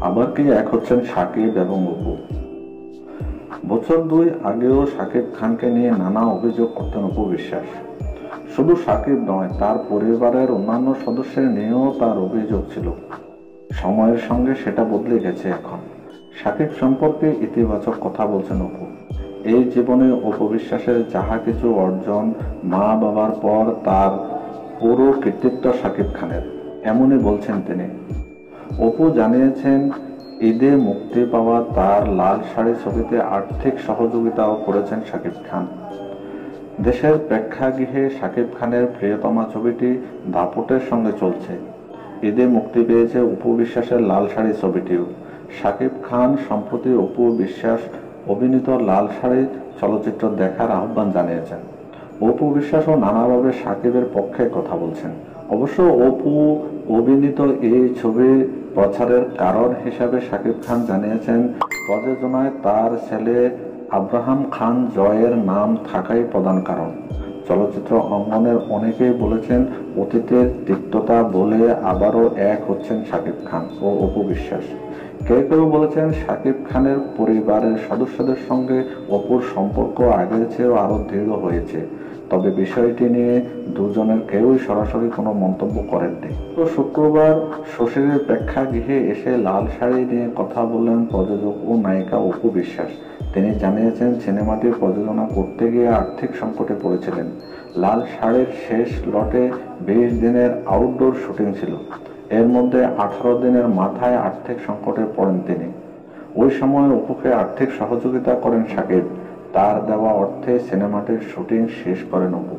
আবার কি এক হচ্ছেন শাকিব এবং অপু। বছর 2 আগেও শাকিব খানকে নিয়ে নানা অভিযোগ করতেন অপু বিশ্বাস। শুধু শাকিব নয়, তার পরিবারের অন্যান্য সদস্যের নিয়েও তার অভিযোগ ছিল। সময়ের সঙ্গে সেটা বদলে গেছে এখন। শাকিব সম্পর্কে ইতিবাচক কথা বলছেন অপু। এই জীবনে অপু বিশ্বাসের যাহা কিছু অর্জন, মা বাবার পর তার পুরো কৃতিত্ব শাকিব খানের, এমনই বলছেন তিনি। অপু জানিয়েছেন, ঈদে মুক্তি পাওয়া তার লাল শাড়ি ছবিতে আর্থিক সহযোগিতাও করেছেন শাকিব খান। দেশের প্রেক্ষাগৃহে শাকিব খানের প্রিয়তমা ছবিটি দাপটের সঙ্গে চলছে। ঈদে মুক্তি পেয়েছে অপু বিশ্বাসের লাল শাড়ি ছবিটিও। শাকিব খান সম্প্রতি অপু বিশ্বাস অভিনীত লাল শাড়ি চলচ্চিত্র দেখার আহ্বান জানিয়েছেন। অপু বিশ্বাসও নানাভাবে শাকিবের পক্ষে কথা বলছেন। অবশ্য অপু অভিনীত এই ছবির প্রচারের কারণ হিসাবে শাকিব খান জানিয়েছেন, প্রযোজনায় তার ছেলে আব্রাহাম খান জয়ের নাম থাকাই প্রধান কারণ। চলচ্চিত্র অঙ্গনের অনেকেই বলেছেন, অতীতের তিক্ততা বলে আবারও এক হচ্ছেন শাকিব খান ও অপু বিশ্বাস। কেউ কেউ বলেছেন, শাকিব খানের পরিবারের সদস্যদের সঙ্গে অপুর সম্পর্ক আগের চেয়েও আরো দৃঢ় হয়েছে। তবে বিষয়টি নিয়ে দুজনের কেউই সরাসরি কোনো মন্তব্য করেননি। তো শুক্রবার শ্বশুরের প্রেক্ষাগৃহে এসে লাল শাড়ি নিয়ে কথা বললেন প্রযোজক ও নায়িকা অপু বিশ্বাস। তিনি জানিয়েছেন, সিনেমাটি প্রযোজনা করতে গিয়ে আর্থিক সংকটে পড়েছিলেন। লাল শাড়ির শেষ লটে 20 দিনের আউটডোর শুটিং ছিল। এর মধ্যে 18 দিনের মাথায় আর্থিক সংকটে পড়েন তিনি। ওই সময় অপুকে আর্থিক সহযোগিতা করেন শাকিব। তার দেওয়া অর্থে সিনেমাটির শুটিং শেষ করেন অপু।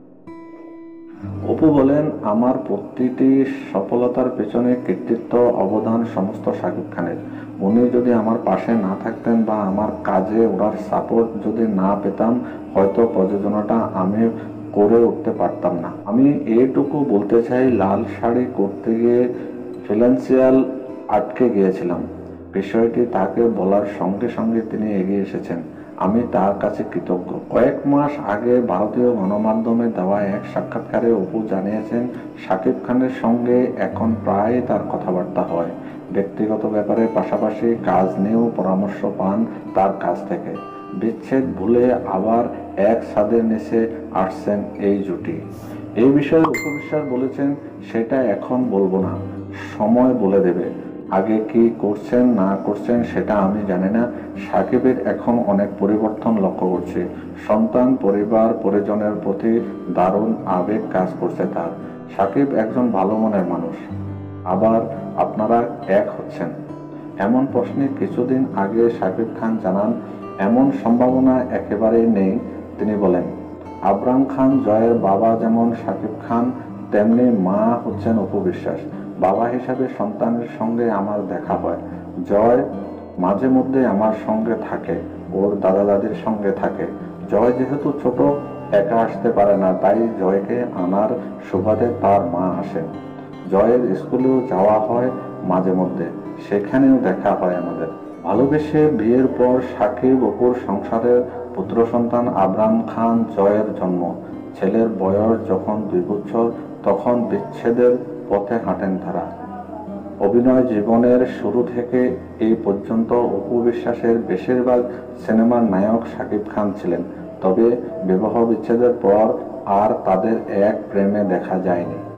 অপু বলেন, আমার প্রতিটি সফলতার পেছনে কৃতিত্ব অবদান সমস্ত শাকিব খানের। উনি যদি আমার পাশে না থাকতেন বা আমার কাজে ওনার সাপোর্ট যদি না পেতাম, হয়তো প্রযোজনাটা আমি করে উঠতে পারতাম না। আমি এইটুকু বলতে চাই, লাল শাড়ি করতে গিয়ে ফিনান্সিয়াল আটকে গিয়েছিলাম। বিষয়টি তাকে বলার সঙ্গে সঙ্গে তিনি এগিয়ে এসেছেন। আমি তার কাছে কৃতজ্ঞ। কয়েক মাস আগে ভারতীয় গণমাধ্যমে দেওয়া এক সাক্ষাৎকারে অপু জানিয়েছেন, শাকিব খানের সঙ্গে এখন প্রায় তার কথাবার্তা হয়। ব্যক্তিগত ব্যাপারে পাশাপাশি কাজ নিয়েও পরামর্শ পান তার কাছ থেকে। বিচ্ছেদ ভুলে আবার এক ছাদের নিচে আসছেন এই জুটি। এই বিষয়ে অপু বিশ্বাস বলেছেন, সেটা এখন বলবো না, সময় বলে দেবে। আগে কি করছেন না করছেন সেটা আমি জানি না। শাকিবের এখন অনেক পরিবর্তন লক্ষ্য করছি। সন্তান, পরিবার, পরিজনের প্রতি দারুণ আবেগ কাজ করছে তার। শাকিব একজন ভালো মনের মানুষ। আবার আপনারা এক হচ্ছেন, এমন প্রশ্নে কিছুদিন আগে শাকিব খান জানান, এমন সম্ভাবনা একেবারেই নেই। তিনি বলেন, আব্রাহাম খান জয়ের বাবা যেমন শাকিব খান, তেমনি মা হচ্ছেন অপু বিশ্বাস। বাবা হিসাবে সন্তানের সঙ্গে আমার দেখা হয়। জয় মাঝে মধ্যে আমার সঙ্গে থাকে, ওর দাদা দাদির সঙ্গে থাকে। জয় যেহেতু ছোট, একা আসতে পারে না, তাই জয়কে আনার সুবাদে তার মা আসেন। জয়ের স্কুলেও যাওয়া হয় মাঝে মধ্যে, সেখানেও দেখা হয় আমাদের। ভালোবেসে বিয়ের পর শাকিব অপুর সংসারের পুত্র সন্তান আব্রাহাম খান জয়ের জন্ম। ছেলের বয়স যখন 2 বছর, তখন বিচ্ছেদের পথে হাঁটেন তারা। অভিনয় জীবনের শুরু থেকে এই পর্যন্ত অপু বিশ্বাসের বেশিরভাগ সিনেমার নায়ক শাকিব খান ছিলেন। তবে বিবাহ বিচ্ছেদের পর আর তাদের এক প্রেমে দেখা যায়নি।